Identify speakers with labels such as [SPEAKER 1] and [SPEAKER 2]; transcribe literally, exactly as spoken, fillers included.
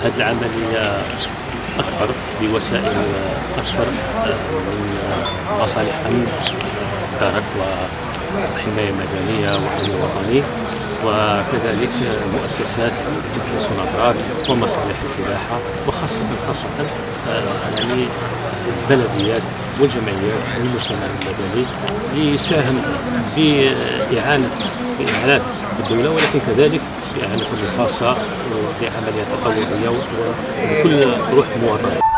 [SPEAKER 1] هذه العملية أكثر بوسائل أكثر من مصالح أمن مشترك وحماية مدنية وأمن وطني، وكذلك مؤسسات مثل سونابراد ومصالح الفلاحة، وخاصة خاصة يعني البلديات والجمعيات والمجتمع المدني يساهم بإعانة بإعانة الدولة، ولكن كذلك بإعانة الخاصة وبعمليات تطوعية وبكل روح مواطنة.